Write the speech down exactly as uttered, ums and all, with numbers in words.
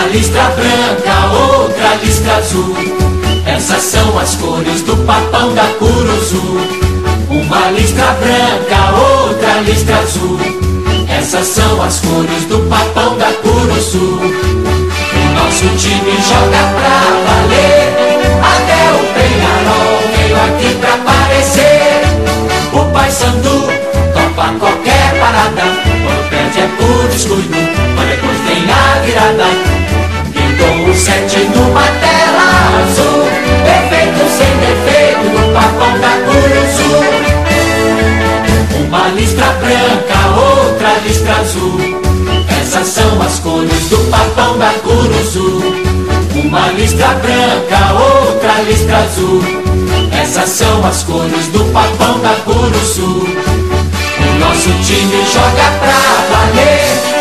listra branca, outra listra azul. Essas são as cores do papão da Curuzu. Uma listra branca, outra listra azul. Essas são as cores do papão da Curuzu. O nosso time joga pra valer. Até o Penharol veio aqui pra aparecer. O Paysandu topa qualquer parada. Quando perde é por descuido, mas depois vem a virada. Pintou um sete numa tela azul. Perfeito sem defeito no papão da Curuzu. Uma listra branca, outra listra azul. Essas são as cores do papão da Curuzu. Uma listra branca, outra listra azul. Essas são as cores do papão da Curuzu. O nosso time joga pra valer.